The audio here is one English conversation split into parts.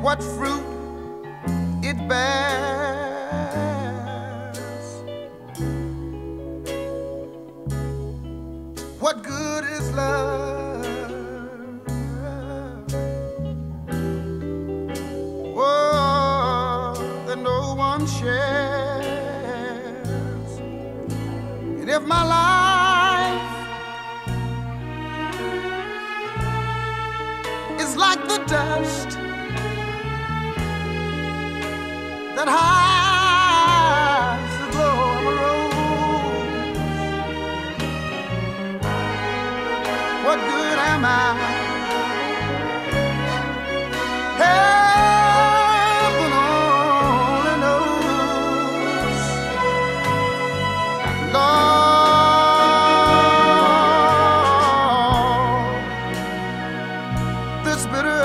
what fruit it bears. What good is love? Oh, that no one shares. And if my life is like the dust that hides the glow of a rose, what good am I? Heaven only knows. Lord, this bitter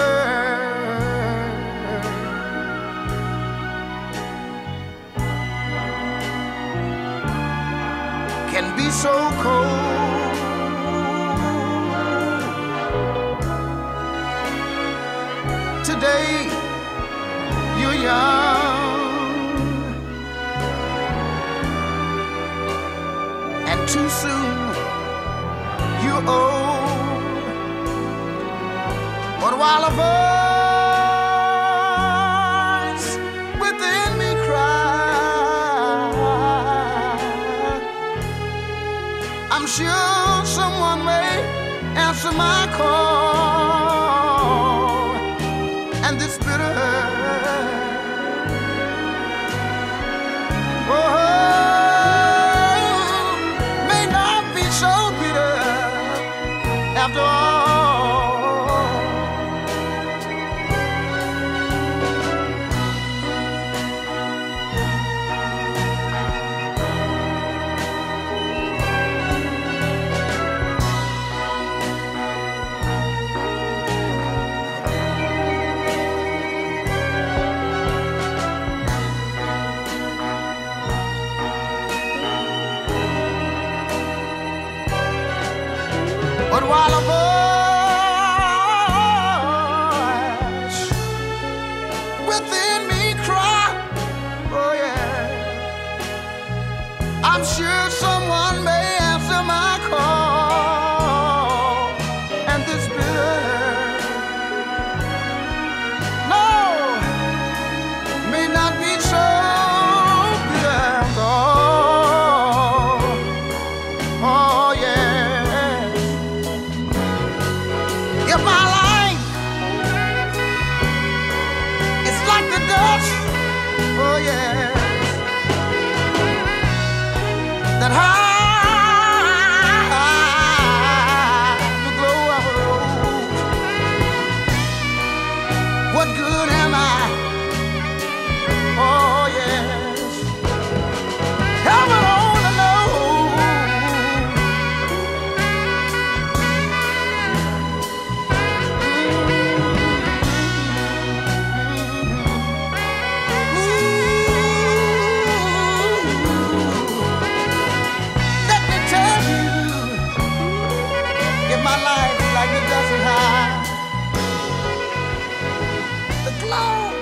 can be so cold. Today you're young, and too soon you're old. But while a voice within me cries, I'm sure someone may answer my call. And this bitter, oh, may not be so bitter after all. But while a voice within me cry, oh yeah, I'm sure someone may answer my call. And this bitter, no, may not be so bitter at all. Oh yeah. If my life is like the dust, oh yes, that hides the glow of a rose, what good am I? Oh yes, heaven only knows. Let me tell you, if my life is like the dust and high, the glow